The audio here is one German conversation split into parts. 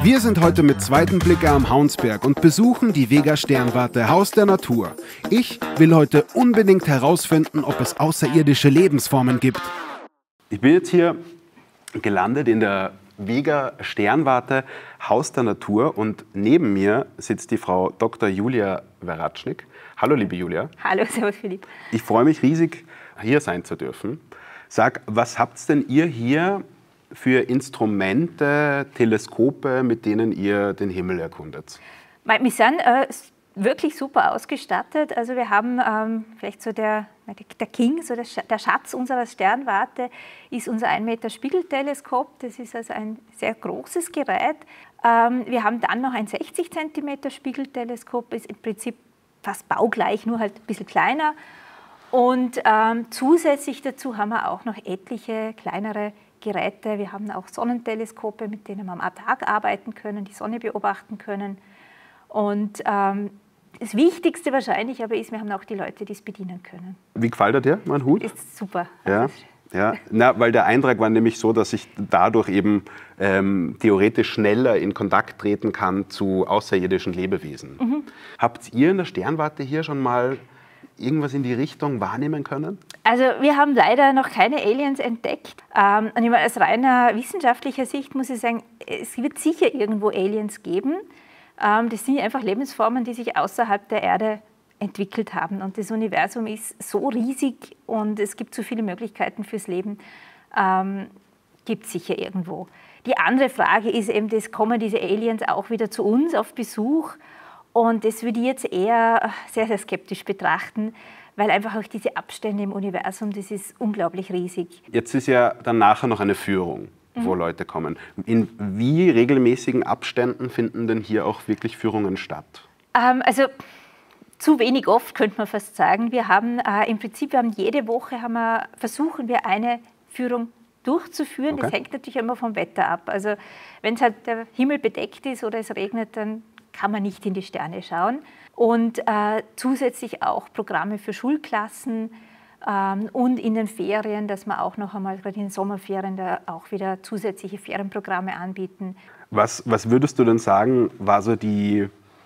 Wir sind heute mit Zweiten Blicke am Haunsberg und besuchen die Vega Sternwarte, Haus der Natur. Ich will heute unbedingt herausfinden, ob es außerirdische Lebensformen gibt. Ich bin jetzt hier gelandet in der Vega Sternwarte, Haus der Natur, und neben mir sitzt die Frau Dr. Julia Weratschnik. Hallo, liebe Julia. Hallo, servus Philipp. Ich freue mich riesig, hier sein zu dürfen. Sag, was habt denn ihr hier für Instrumente, Teleskope, mit denen ihr den Himmel erkundet? Wir sind wirklich super ausgestattet. Also wir haben vielleicht so der King, so der Schatz unserer Sternwarte ist unser 1 Meter Spiegelteleskop. Das ist also ein sehr großes Gerät. Wir haben dann noch ein 60 Zentimeter Spiegelteleskop, ist im Prinzip fast baugleich, nur halt ein bisschen kleiner. Und zusätzlich dazu haben wir auch noch etliche kleinere Geräte. Wir haben auch Sonnenteleskope, mit denen wir am Tag arbeiten können, die Sonne beobachten können. Und das Wichtigste wahrscheinlich aber ist, wir haben auch die Leute, die es bedienen können. Wie gefällt dir mein Hut? Ist super. Ja, ja. Na, weil der Eintrag war nämlich so, dass ich dadurch eben theoretisch schneller in Kontakt treten kann zu außerirdischen Lebewesen. Mhm. Habt ihr in der Sternwarte hier schon mal irgendwas in die Richtung wahrnehmen können? Also wir haben leider noch keine Aliens entdeckt. Und aus reiner wissenschaftlicher Sicht muss ich sagen, es wird sicher irgendwo Aliens geben. Das sind einfach Lebensformen, die sich außerhalb der Erde entwickelt haben. Und das Universum ist so riesig und es gibt so viele Möglichkeiten fürs Leben. Gibt es sicher irgendwo. Die andere Frage ist eben, kommen diese Aliens auch wieder zu uns auf Besuch? Und das würde ich jetzt eher sehr, sehr skeptisch betrachten, weil einfach auch diese Abstände im Universum, das ist unglaublich riesig. Jetzt ist ja dann nachher noch eine Führung, wo Leute kommen. In wie regelmäßigen Abständen finden denn hier auch wirklich Führungen statt? Also zu wenig oft, könnte man fast sagen. Wir haben im Prinzip, jede Woche versuchen wir eine Führung durchzuführen. Okay. Das hängt natürlich immer vom Wetter ab. Also wenn es halt der Himmel bedeckt ist oder es regnet, dann kann man nicht in die Sterne schauen. Und zusätzlich auch Programme für Schulklassen und in den Ferien, dass wir auch noch einmal, gerade in den Sommerferien, da auch wieder zusätzliche Ferienprogramme anbieten. Was würdest du denn sagen, war so die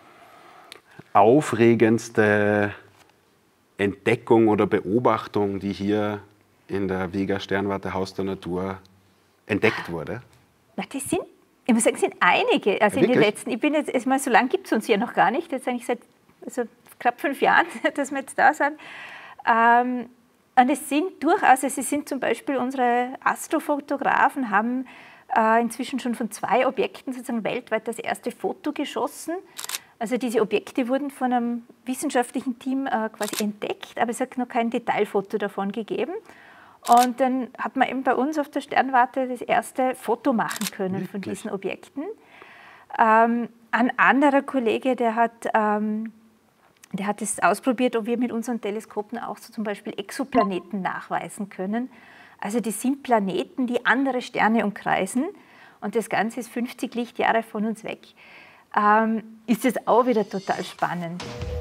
aufregendste Entdeckung oder Beobachtung, die hier in der Vega Sternwarte Haus der Natur entdeckt wurde? Das sind, ich muss sagen, es sind einige. Also in den letzten, ich bin jetzt mal, so lange gibt es uns hier noch gar nicht, jetzt eigentlich seit knapp 5 Jahren, dass wir jetzt da sind. Und es sind durchaus, es sind zum Beispiel unsere Astrofotografen haben inzwischen schon von 2 Objekten sozusagen weltweit das erste Foto geschossen. Also diese Objekte wurden von einem wissenschaftlichen Team quasi entdeckt, aber es hat noch kein Detailfoto davon gegeben. Und dann hat man eben bei uns auf der Sternwarte das erste Foto machen können von diesen Objekten. Ein anderer Kollege, der hat es ausprobiert, ob wir mit unseren Teleskopen auch so zum Beispiel Exoplaneten nachweisen können. Also das sind Planeten, die andere Sterne umkreisen, und das Ganze ist 50 Lichtjahre von uns weg. Ist das auch wieder total spannend.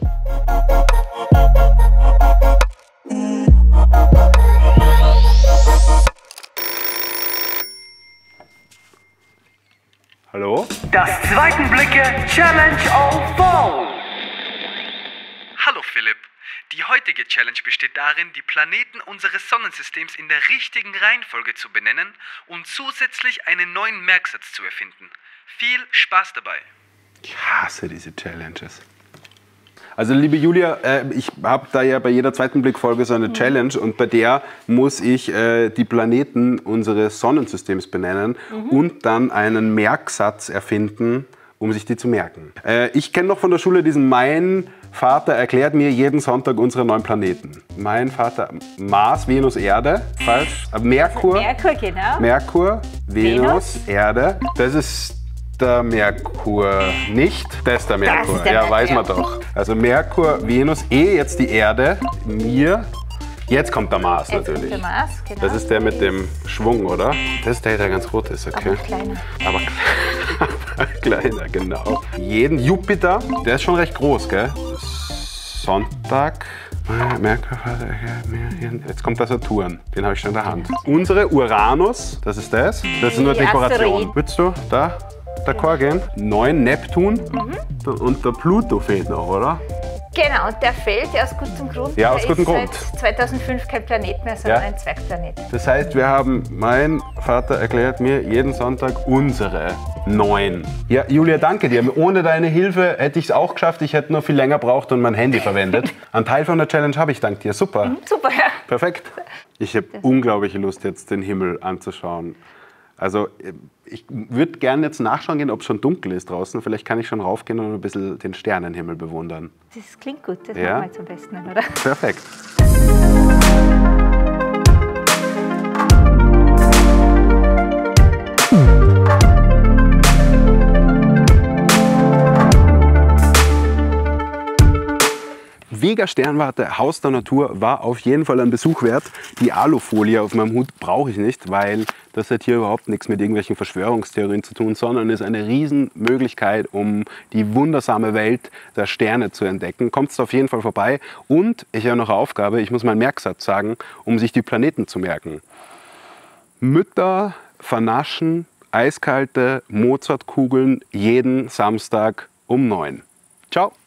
Hallo? Das Zweiten Blicke Challenge on Phone. Hallo Philipp. Die heutige Challenge besteht darin, die Planeten unseres Sonnensystems in der richtigen Reihenfolge zu benennen und zusätzlich einen neuen Merksatz zu erfinden. Viel Spaß dabei. Ich hasse diese Challenges. Also liebe Julia, ich habe da ja bei jeder Zweiten Blick-Folge so eine Challenge, und bei der muss ich die Planeten unseres Sonnensystems benennen und dann einen Merksatz erfinden, um sich die zu merken. Ich kenne noch von der Schule diesen Mein Vater erklärt mir jeden Sonntag unsere 9 Planeten. Mein Vater, Mars, Venus, Erde, falsch. Merkur, genau. Merkur, Venus, Erde. Das ist der Merkur nicht. Das ist der Merkur. Das ist der weiß man doch. Also Merkur, Venus, jetzt die Erde, mir. Jetzt kommt der Mars natürlich. Der Mars, genau. Das ist der mit dem Schwung, oder? Das ist der ganz rot ist, okay. Aber kleiner. Aber kleiner, genau. Jeden Jupiter, der ist schon recht groß, gell? Sonntag, Merkur, jetzt kommt der Saturn, den habe ich schon in der Hand. Unsere Uranus, das ist das. Das ist nur Dekoration. Willst du da? d'accord gehen. 9 Neptun und der Pluto fehlt noch, oder? Genau, und der fehlt ja aus gutem Grund. Ja, aus gutem Grund. Seit 2005 kein Planet mehr, sondern ein Zwergplanet. Das heißt, mein Vater erklärt mir jeden Sonntag unsere 9. Ja, Julia, danke dir. Ohne deine Hilfe hätte ich es auch geschafft. Ich hätte nur viel länger braucht und mein Handy verwendet. Ein Teil von der Challenge habe ich dank dir. Super. Super, ja. Perfekt. Ich habe unglaubliche Lust, jetzt den Himmel anzuschauen. Also ich würde gerne jetzt nachschauen gehen, ob es schon dunkel ist draußen. Vielleicht kann ich schon raufgehen und ein bisschen den Sternenhimmel bewundern. Das klingt gut, das machen wir jetzt am besten, oder? Perfekt. Vega Sternwarte, Haus der Natur, war auf jeden Fall ein Besuch wert. Die Alufolie auf meinem Hut brauche ich nicht, weil das hat hier überhaupt nichts mit irgendwelchen Verschwörungstheorien zu tun, sondern ist eine Riesenmöglichkeit, um die wundersame Welt der Sterne zu entdecken. Kommt auf jeden Fall vorbei. Und ich habe noch eine Aufgabe, ich muss meinen Merksatz sagen, um sich die Planeten zu merken. Mütter vernaschen eiskalte Mozartkugeln jeden Samstag um 9. Ciao!